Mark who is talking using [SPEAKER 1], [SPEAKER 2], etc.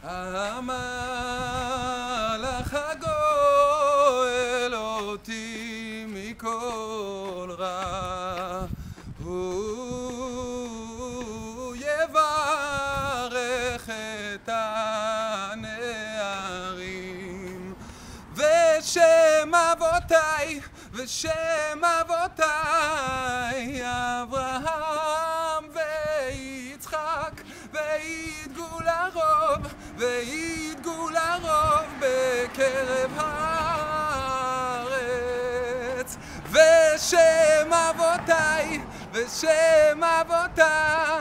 [SPEAKER 1] המלאך הגואל אותי מכל רע, הוא יברך את הנערים. ושם אבותיי, ושם אבותיי, אברהם ויצחק, וידגו לרוב, וידגו לרוב בקרב הארץ. ושם אבותיי, ושם אבותיי,